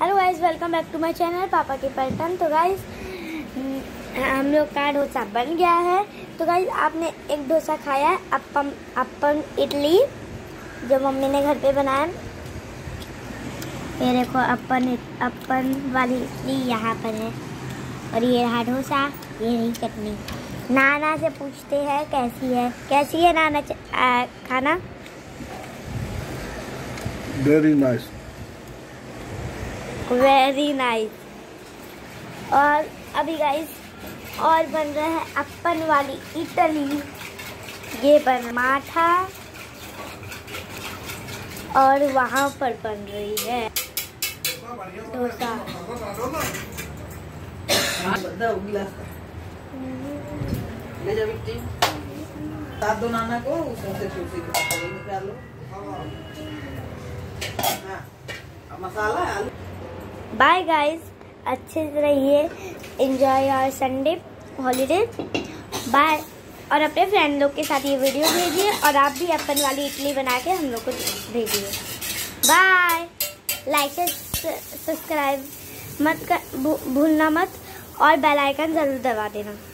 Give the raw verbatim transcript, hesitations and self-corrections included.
Hello guys, welcome back to my channel पापा के pattern. तो गाइस हम लोग का डोसा बन गया है। तो गाइस आपने एक डोसा खाया है, अप्पम अप्पम इडली जो मम्मी ने घर पे बनाया। ये देखो अप्पन अप्पन वाली इडली यहाँ पर है और ये रहा डोसा, ये रही चटनी। नाना से पूछते हैं कैसी है, कैसी है नाना आ, खाना? Very nice, very nice. और अभी गाइस और बन रहा है अप्पन वाली इडली। ये बन माठा और वहाँ पर बन रही है डोसा। ले जा बिट्टी, साथ दो नाना को, उसमें से छुट्टी निकाल लो। हाँ, मसाला है आलू। बाय गाइस, अच्छे से रहिए, enjoy your Sunday holiday. Bye. और अपने फ्रेंड लोग के साथ ये वीडियो भेजिए और आप भी अप्पन वाली इडली बना के हम लोग को भेजिए। बाय। लाइक से सब्सक्राइब मत कर, भूलना मत और बेल आइकन ज़रूर दबा देना।